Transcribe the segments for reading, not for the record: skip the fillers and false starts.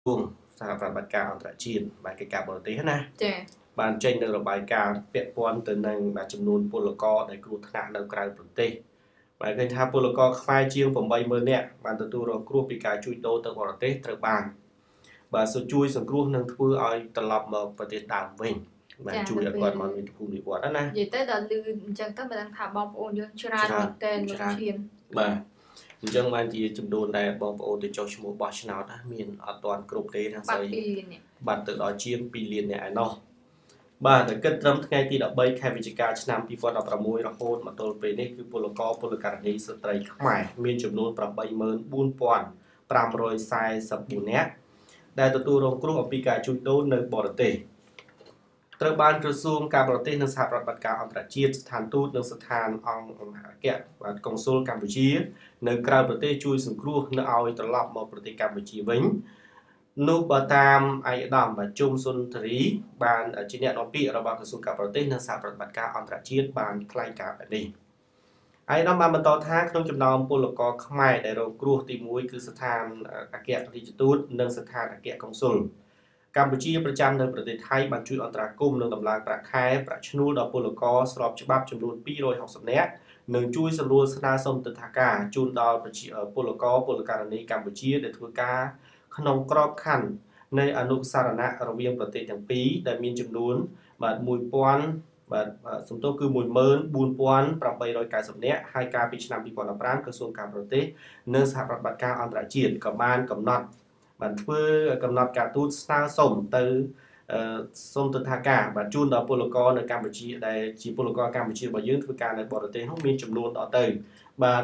សហប្រតិបត្តិការអន្តរជាតិបាទកិច្ចការបរទេសណាចា៎បានចេញនៅរបាយការណ៍ពាក់ព័ន្ធទៅនឹងចំនួនពលករដែលគ្រោះថ្នាក់នៅក្រៅប្រទេសបាទឃើញថាពលករខ្មែរជាង 80000 នាក់បានទទួលរងគ្រោះពីការជួញដូរទៅបរទេសត្រូវបានបាទជួយសង្គ្រោះនិងធ្វើឲ្យត្រឡប់មកប្រទេសដើមវិញបាទជួយឲ្យគាត់មកមានភូមិនិវត្តន៍ណានិយាយទៅដល់លឺអញ្ចឹងទៅមិនដឹងថាបងប្អូនយើងច្រើនមែនតើលោកឈៀនបាទអញ្ចឹងបានជាចំនួនដែលបងប្អូនទៅចុះឈ្មោះបោះឆ្នោតមានអត់ទាន់គ្រប់ទេថាស្អីបាត់ទៅដល់ជាង 2 លាននាក់ឯណោះបាទតែគិតត្រឹមថ្ងៃទី 13 ខែវិច្ឆិកាឆ្នាំ 2016 រហូតមកទល់ពេលនេះគឺពលករពលករនីស្ត្រីខ្មែរមានចំនួន 84544 នាក់ដែលទទួលរងគ្រោះអំពីការជួញដូរនៅបរទេសត្រូវបានក្រសួងការបរទេសនិងសហប្រតិបត្តិការអន្តរជាតិស្ថានទូតនិងស្ថានអង្គមហាអគ្គបាទកុងស៊ុលកម្ពុជានៅក្រៅប្រទេសជួយសង្គ្រោះនៅឲ្យត្រឡប់មកប្រទេសកម្ពុជាវិញនោះបើតាមឯកឧត្តមបាទជុំសុនធារីបានជាអ្នកនាំពាក្យរបស់ក្រសួងការបរទេសនិងសហប្រតិបត្តិការអន្តរជាតិបានថ្លែងការណ៍បែបនេះឯកឧត្តមបានបន្តថាក្នុងចំណោមពលករខ្មែរដែលរងគ្រោះទី1គឺស្ថានអគ្គរដ្ឋទូតនិងស្ថានអគ្គកុងស៊ុលកម្ពុជាប្រចាំនៅប្រទេសថៃបានជួយអន្តរាគមន៍និងដំឡើងប្រាក់ខែប្រាក់ឈ្នួលដល់ពលករស្របច្បាប់ចំនួន260នាក់និងជួយសម្រួលស្នើសុំទិដ្ឋាការជូនដល់ពលករពលករនីកម្ពុជាដែលធ្វើការក្នុងក្របខ័ណ្ឌនៃអនុសារណៈរវាងប្រទេសទាំងពីរដែលមានចំនួនបាទ1000បាទសំទោសគឺ 14890 នាក់ហើយកាលពីឆ្នាំ 2015 ក្រសួងការបរទេសនិងសហប្រតិបត្តិការអន្តរជាតិក៏បានកំណត់ការទូតស្នើសុំទៅសុំទិដ្ឋាការបាទជូនដល់ពលករនៅកម្ពុជាដែលជាពលករកម្ពុជារបស់យើងធ្វើការនៅបរទេសនោះមានចំនួនដល់ទៅបាទ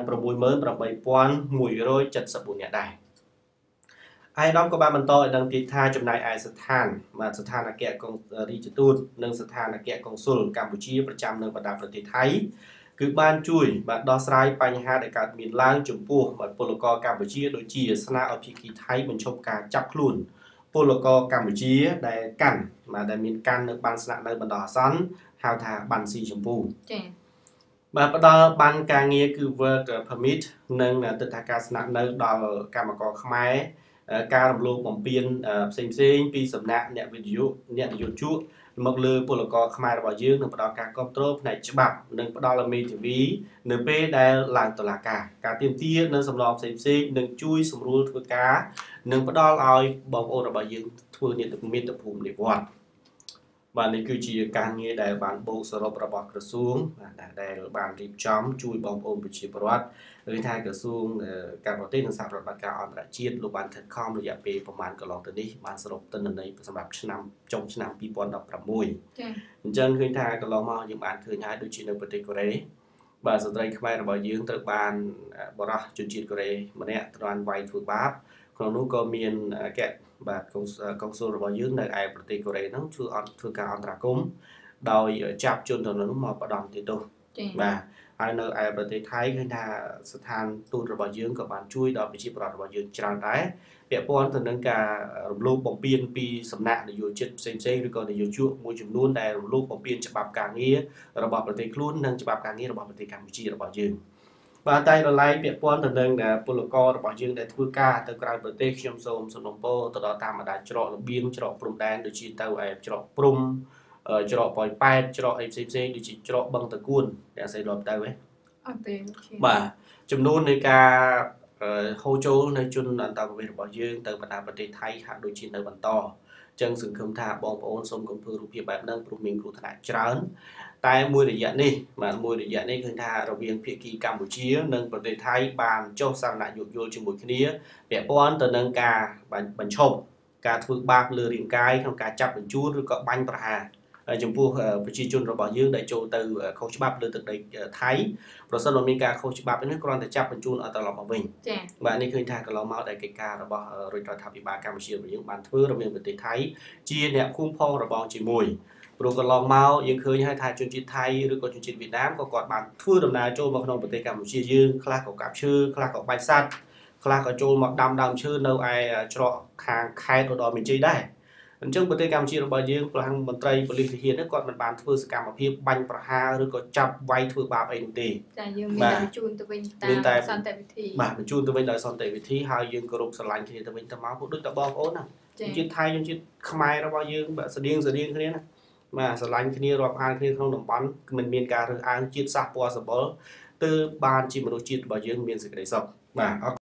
68174 នាក់ដែរឯកឧត្តមក៏បានបន្តឲ្យដឹងទៀតថាចំណែកឯស្ថានអគ្គរដ្ឋទូតនិងស្ថានអគ្គកុងស៊ុលកម្ពុជាប្រចាំនៅបណ្ដាប្រទេសថៃគឺបានជួយបាទដោះស្រាយបញ្ហាដែលកើតមានឡើងចំពោះពលករកម្ពុជាដូចជាស្នើឲ្យភាគីថៃបញ្ឈប់ការចាប់ខ្លួនពលករកម្ពុជាដែលមានកាន់នៅបានស្នាក់នៅបណ្ដោះអាសន្នហៅថាបានស៊ីចម្ពូចា៎បាទផ្ដល់បានការងារគឺ work permit និងទិដ្ឋាការស្នាក់នៅដល់កម្មករខ្មែរការរំលោភបំពានផ្សេងពីសំណាក់អ្នកវិទ្យុអ្នកនយោជកមកលើពលករខ្មែររបស់យើងនឹងផ្ដល់ការគ្រប់គ្រងផ្នែកច្បាប់និងផ្ដល់មេធាវីនៅពេលដែលឡើងតុលាការទាមទារនៅសំណងផ្សេងនឹងជួយសម្រួលធ្វើការនិងផ្ដល់ឲ្យបងប្អូនរបស់យើងធ្វើមាតុភូមិនិវត្តន៍បាទនេះគឺជាការងារដែលបានបូកសរុបរបស់ក្រសួងដែលបានរៀបចំជួយបងប្អូនប្រជាពលរដ្ឋឬថាក្រសួងការបរទេសនិងសហប្រតិបត្តិការអន្តរជាតិលោកបានខិតខំរយៈពេលប្រមាណកន្លងទៅនេះបានសរុបទិន្នន័យសម្រាប់ចុងឆ្នាំ 2016 ចា៎អញ្ចឹងឃើញថាកន្លងមកយើងបានឃើញហើយដូចជានៅប្រទេសកូរ៉េបាទស្ត្រីខ្មែររបស់យើងត្រូវបានបរិះជនជាតិកូរ៉េម្នាក់ត្រូវបានវាយធ្វើបាបក្នុងនោះក៏មានអគ្គបាទកុងស៊ុលរបស់យើងនៅឯប្រទេសកូរ៉េហ្នឹងធ្វើការអន្តរាគមន៍ដោយចាប់ជនទៅនោះមកផ្ដន់ទោសបាទហើយនៅឯប្រទេសថៃឃើញថាស្ថានទូតរបស់យើងក៏បានជួយដល់ប្រជាពលរដ្ឋរបស់យើងច្រើនដែរពាក់ព័ន្ធទៅនឹងការរំលោភបំពានពីសំណាក់នយោជិតផ្សេងឬក៏នយោជកមួយចំនួនដែលរំលោភបំពានច្បាប់ការងាររបស់ប្រទេសខ្លួននិងច្បាប់ការងាររបស់ប្រទេសកម្ពុជារបស់យើងបាទតែរលែងពាក់ព័ន្ធទៅនឹងពលកររបស់យើងដែលធ្វើការទៅក្រៅប្រទេសខ្ញុំសូមសំណូមពរទៅដល់តាមបណ្ដាច្រករបៀងច្រកព្រំដែនដូចជាទៅឯច្រកព្រំច្រកប៉ោយប៉ែតច្រកអីផ្សេងដូចជាច្រកបឹងតគួនតែស្អីរាប់ទៅហ៎អត់ទេបាទចំនួននៃការហូរចូលនៅជនអន្តរប្រវេសន៍របស់យើងទៅបណ្ដាប្រទេសថៃហាក់ដូចជានៅបន្តចឹងសង្ឃឹមថាបងប្អូនសូមកុំធ្វើរូបភាពបែបហ្នឹងព្រោះមានគ្រោះថ្នាក់ច្រើនតែមួយរយៈនេះឃើញថារវាងភាគីកម្ពុជានិងប្រទេសថៃបានចុះសារណៈយោគយល់ជាមួយគ្នាពាក់ព័ន្ធទៅនឹងការបញ្ឈប់ការធ្វើបាបលើរាងកាយក្នុងការចាប់បញ្ជូនឬក៏បាញ់ប្រហារចំពោះប្រជាជនរបស់យើងដែលចូលទៅខុសច្បាប់លើទឹកដីថៃប្រសិនបើមានការខុសច្បាប់នេះគ្រាន់តែចាប់បញ្ជូនឲ្យត្រឡប់មកវិញចា៎បាទនេះឃើញថាកន្លងមកដែលកិច្ចការរបស់រដ្ឋាភិបាលកម្ពុជារបស់យើងបានធ្វើរវាងប្រទេសថៃជាអ្នកភូមិផងរបងជាមួយព្រោះកន្លងមកយើងឃើញហើយថាជនជាតិថៃឬក៏ជនជាតិវៀតណាមក៏គាត់បានធ្វើដំណើរចូលមកក្នុងប្រទេសកម្ពុជាយើងខ្លះក៏កាប់ឈើខ្លះក៏បាច់សត្វខ្លះក៏ចូលមកដាំដើមឈើនៅឯច្រកខាងខេត្តឧត្តរមានជ័យដែរអញ្ចឹងប្រទេសកម្ពុជារបស់យើងប្រហាំងមន្ត្រីប៉ូលីសទាហានគាត់មិនបានធ្វើសកម្មភាពបាញ់ប្រហារឬក៏ចាប់វាយធ្វើបាបអីនោះទេចាយើងមានតែជូនទៅវិញតាមសន្តិវិធីបាទបញ្ជូនទៅវិញដោយសន្តិវិធីហើយយើងគោរពស្រឡាញ់គ្នាទៅវិញទៅមកពួកដូចតែបងប្អូនណាជាតិថៃយើងជាតិខ្មែររបស់យើងស្តៀងគ្នាណាបាទស្រឡាញ់គ្នារាប់អានគ្នាក្នុងតំបន់មិនមានការរើសអើងជាតិសាសន៍ពណ៌សម្បុរទើបបានជាមនុស្សជាតិរបស់យើងមានសេចក្តីសុខបាទ